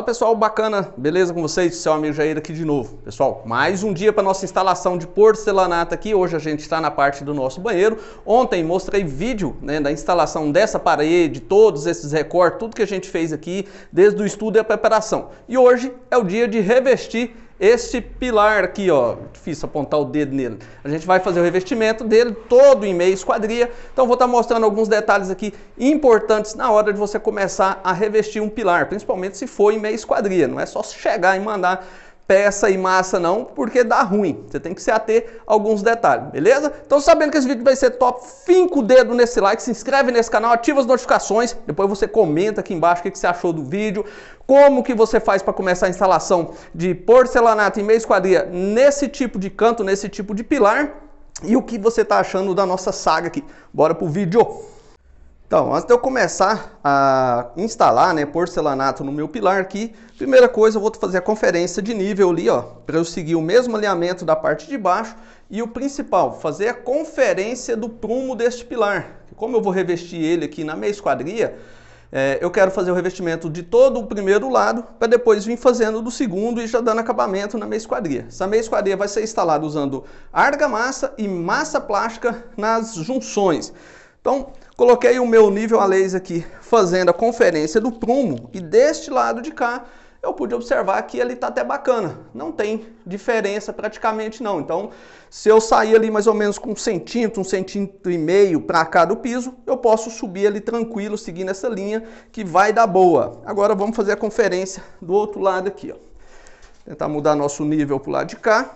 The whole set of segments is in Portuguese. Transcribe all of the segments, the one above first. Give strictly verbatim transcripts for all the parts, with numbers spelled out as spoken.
Fala pessoal, bacana, beleza com vocês? Seu amigo Jair aqui de novo. Pessoal, mais um dia para nossa instalação de porcelanato aqui. Hoje a gente está na parte do nosso banheiro. Ontem mostrei vídeo, né, da instalação dessa parede, todos esses recortes, tudo que a gente fez aqui, desde o estudo e a preparação. E hoje é o dia de revestir este pilar aqui, ó, difícil apontar o dedo nele. A gente vai fazer o revestimento dele todo em meia esquadria. Então vou estar mostrando alguns detalhes aqui importantes na hora de você começar a revestir um pilar, principalmente se for em meia esquadria. Não é só chegar e mandar peça e massa não, porque dá ruim. Você tem que se ater a alguns detalhes, beleza? Então sabendo que esse vídeo vai ser top, finca o dedo nesse like, se inscreve nesse canal, ativa as notificações, depois você comenta aqui embaixo o que você achou do vídeo, como que você faz para começar a instalação de porcelanato em meia esquadria nesse tipo de canto, nesse tipo de pilar, e o que você está achando da nossa saga aqui. Bora pro vídeo! Então, antes de eu começar a instalar, né, porcelanato no meu pilar aqui, primeira coisa eu vou fazer a conferência de nível ali, ó, para eu seguir o mesmo alinhamento da parte de baixo e o principal, fazer a conferência do prumo deste pilar. Como eu vou revestir ele aqui na meia esquadria, é, eu quero fazer o revestimento de todo o primeiro lado para depois vir fazendo do segundo e já dando acabamento na meia esquadria. Essa meia esquadria vai ser instalada usando argamassa e massa plástica nas junções. Então, coloquei o meu nível a laser aqui fazendo a conferência do prumo e deste lado de cá eu pude observar que ele está até bacana. Não tem diferença praticamente não. Então, se eu sair ali mais ou menos com um centímetro, um centímetro e meio para cá do piso, eu posso subir ali tranquilo, seguindo essa linha que vai dar boa. Agora vamos fazer a conferência do outro lado aqui, ó. Tentar mudar nosso nível para o lado de cá.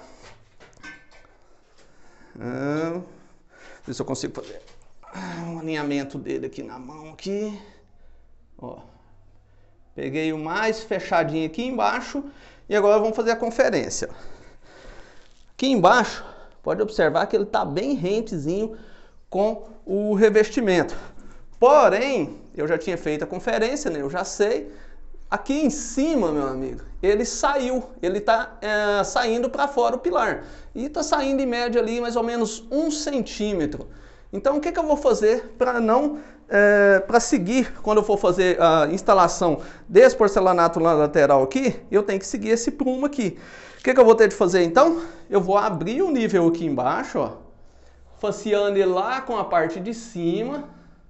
Ah, ver se eu consigo fazer um alinhamento dele aqui na mão aqui, ó, peguei o mais fechadinho aqui embaixo e agora vamos fazer a conferência. Aqui embaixo pode observar que ele está bem rentezinho com o revestimento, porém eu já tinha feito a conferência, né? Eu já sei. Aqui em cima, meu amigo, ele saiu, ele está é, saindo para fora o pilar e está saindo em média ali mais ou menos um centímetro. Então, o que, que eu vou fazer para não, é, para seguir, quando eu for fazer a instalação desse porcelanato na lateral aqui, eu tenho que seguir esse prumo aqui. O que, que eu vou ter de fazer então? Eu vou abrir o nível aqui embaixo, ó, faceando ele lá com a parte de cima.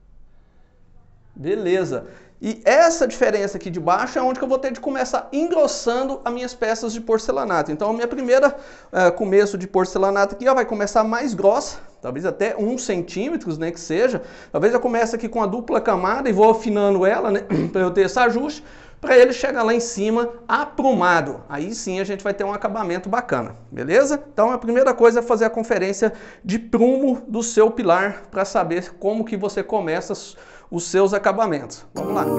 Beleza. E essa diferença aqui de baixo é onde que eu vou ter de começar engrossando as minhas peças de porcelanato. Então, a minha primeira uh, começo de porcelanato aqui ó, vai começar mais grossa, talvez até um centímetro, né, que seja. Talvez eu comece aqui com a dupla camada e vou afinando ela, né, para eu ter esse ajuste, para ele chegar lá em cima aprumado. Aí sim a gente vai ter um acabamento bacana, beleza? Então, a primeira coisa é fazer a conferência de prumo do seu pilar para saber como que você começa os seus acabamentos. Vamos lá!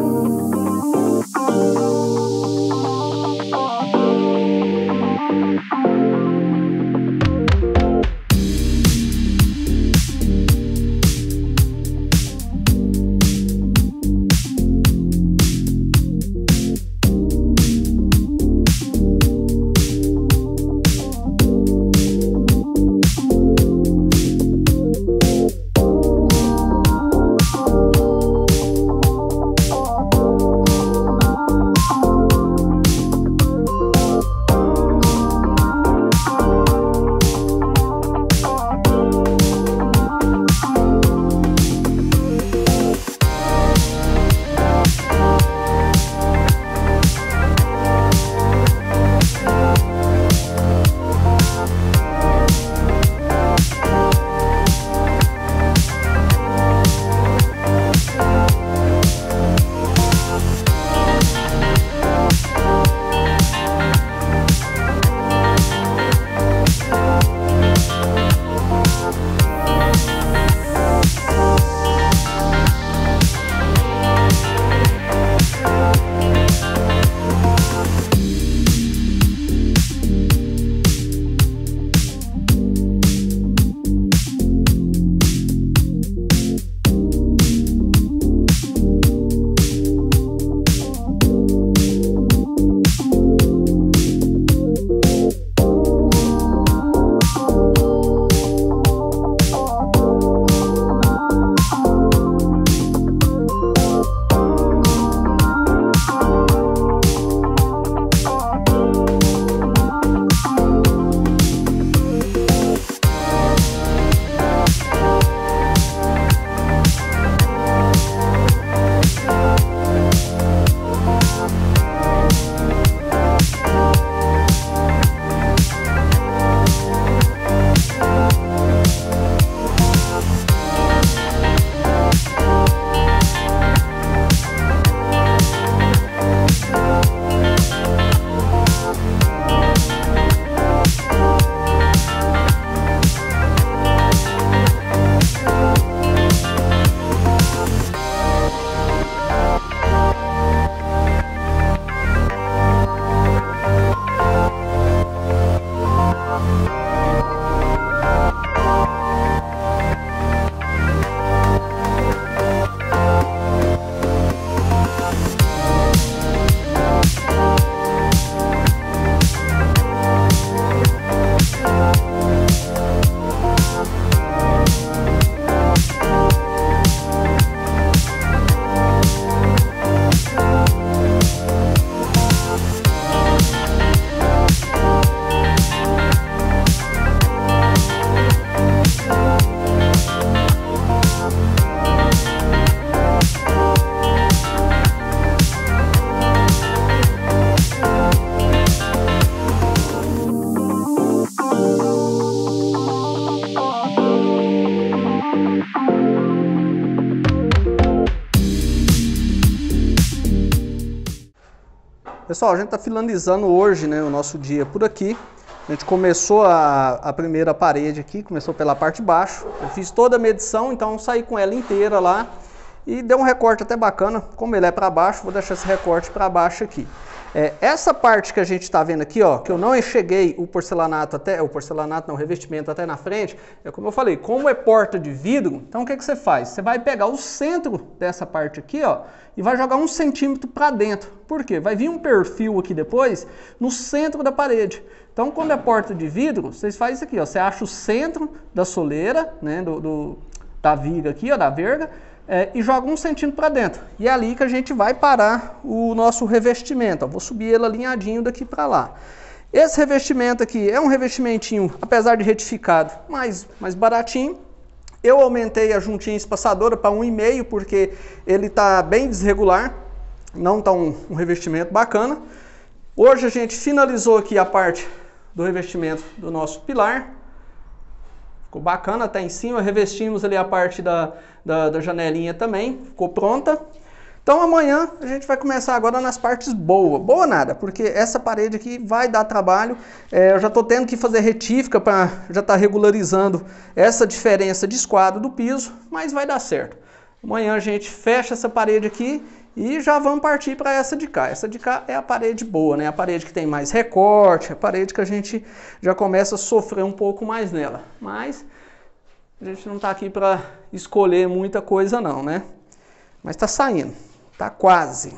Pessoal, a gente está finalizando hoje, né, o nosso dia por aqui. A gente começou a, a primeira parede aqui, começou pela parte de baixo. Eu fiz toda a medição, então saí com ela inteira lá e deu um recorte até bacana. Como ele é para baixo, vou deixar esse recorte para baixo aqui. É, essa parte que a gente está vendo aqui, ó, que eu não enxerguei o porcelanato até, o porcelanato não, o revestimento até na frente, é como eu falei, como é porta de vidro, então o que, que você faz? Você vai pegar o centro dessa parte aqui, ó, e vai jogar um centímetro para dentro. Por quê? Vai vir um perfil aqui depois no centro da parede. Então, quando é porta de vidro, vocês fazem isso aqui, ó, você acha o centro da soleira, né, do, do, da viga aqui, ó, da verga, É, e joga um centímetro para dentro. E é ali que a gente vai parar o nosso revestimento. Ó. Vou subir ele alinhadinho daqui para lá. Esse revestimento aqui é um revestimentinho, apesar de retificado, mais, mais baratinho. Eu aumentei a juntinha espaçadora para um e meio, porque ele está bem desregular. Não está um, um revestimento bacana. Hoje a gente finalizou aqui a parte do revestimento do nosso pilar. Ficou bacana, até em cima, revestimos ali a parte da, da, da janelinha também, ficou pronta. Então amanhã a gente vai começar agora nas partes boas. Boa nada, porque essa parede aqui vai dar trabalho. É, eu já estou tendo que fazer retífica para já estar tá regularizando essa diferença de esquadro do piso, mas vai dar certo. Amanhã a gente fecha essa parede aqui e já vamos partir para essa de cá. Essa de cá é a parede boa, né? A parede que tem mais recorte, a parede que a gente já começa a sofrer um pouco mais nela. Mas a gente não está aqui para escolher muita coisa não, né? Mas está saindo, está quase.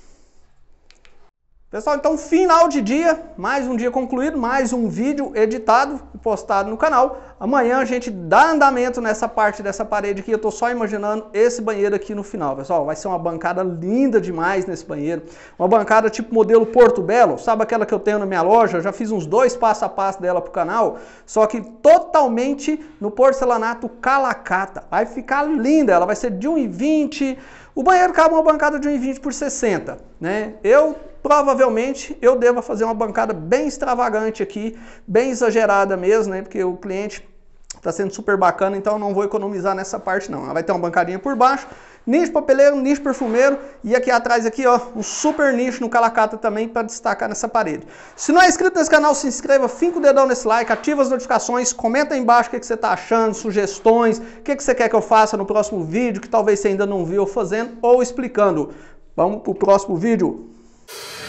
Pessoal, então final de dia, mais um dia concluído, mais um vídeo editado e postado no canal. Amanhã a gente dá andamento nessa parte dessa parede aqui, eu tô só imaginando esse banheiro aqui no final, pessoal. Vai ser uma bancada linda demais nesse banheiro, uma bancada tipo modelo Porto Belo, sabe aquela que eu tenho na minha loja? Eu já fiz uns dois passo a passo dela pro canal, só que totalmente no porcelanato Calacata. Vai ficar linda, ela vai ser de um e vinte, o banheiro cabe uma bancada de um e vinte por sessenta, né? Eu... Provavelmente eu devo fazer uma bancada bem extravagante aqui, bem exagerada mesmo, né? Porque o cliente está sendo super bacana, então eu não vou economizar nessa parte não. Ela vai ter uma bancadinha por baixo, nicho papeleiro, nicho perfumeiro e aqui atrás aqui, ó, um super nicho no Calacata também para destacar nessa parede. Se não é inscrito nesse canal, se inscreva, finca o dedão nesse like, ativa as notificações, comenta aí embaixo o que, que você está achando, sugestões, o que, que você quer que eu faça no próximo vídeo, que talvez você ainda não viu eu fazendo ou explicando. Vamos para o próximo vídeo.